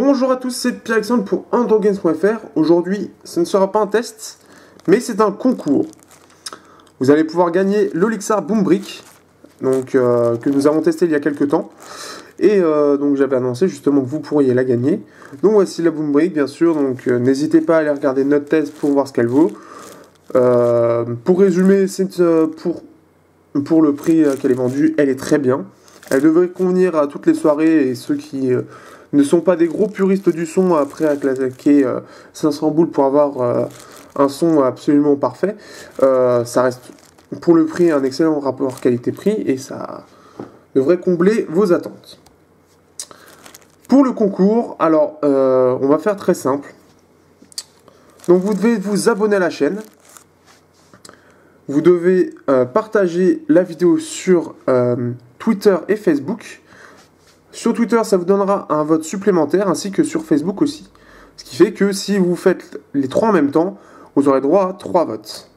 Bonjour à tous, c'est Pierre-Alexandre pour Androgames.fr. Aujourd'hui, ce ne sera pas un test, mais c'est un concours. Vous allez pouvoir gagner l'Olixar Boom Brick, que nous avons testé il y a quelques temps. Et donc j'avais annoncé justement que vous pourriez la gagner. Donc voici la Boom Brick, bien sûr. Donc n'hésitez pas à aller regarder notre test pour voir ce qu'elle vaut. Pour résumer, c'est pour le prix qu'elle est vendue, elle est très bien. Elle devrait convenir à toutes les soirées et ceux qui ne sont pas des gros puristes du son après à claquer 500 boules pour avoir un son absolument parfait. Ça reste pour le prix un excellent rapport qualité-prix et ça devrait combler vos attentes. Pour le concours, alors on va faire très simple. Donc vous devez vous abonner à la chaîne. Vous devez partager la vidéo sur Twitter et Facebook. Sur Twitter, ça vous donnera un vote supplémentaire, ainsi que sur Facebook aussi. Ce qui fait que si vous faites les trois en même temps, vous aurez droit à 3 votes.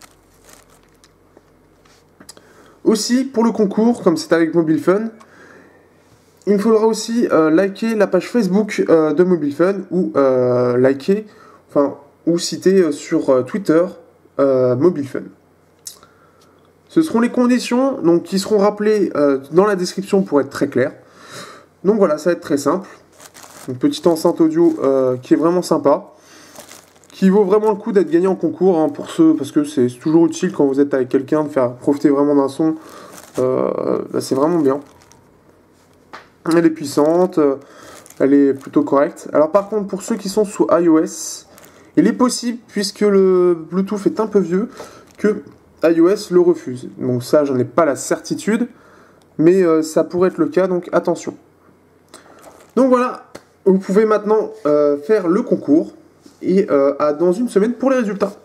Aussi, pour le concours, comme c'est avec Mobile Fun, il faudra aussi liker la page Facebook de Mobile Fun ou citer sur Twitter Mobile Fun. Ce seront les conditions qui seront rappelées dans la description pour être très clair. Donc voilà, ça va être très simple. Une petite enceinte audio qui est vraiment sympa, qui vaut vraiment le coup d'être gagné en concours parce que c'est toujours utile quand vous êtes avec quelqu'un de faire profiter vraiment d'un son. C'est vraiment bien. Elle est puissante, elle est plutôt correcte. Alors par contre, pour ceux qui sont sous iOS, il est possible, puisque le Bluetooth est un peu vieux, que iOS le refuse. Donc ça, j'en ai pas la certitude, mais ça pourrait être le cas, donc attention. Donc voilà, vous pouvez maintenant faire le concours et dans une semaine pour les résultats.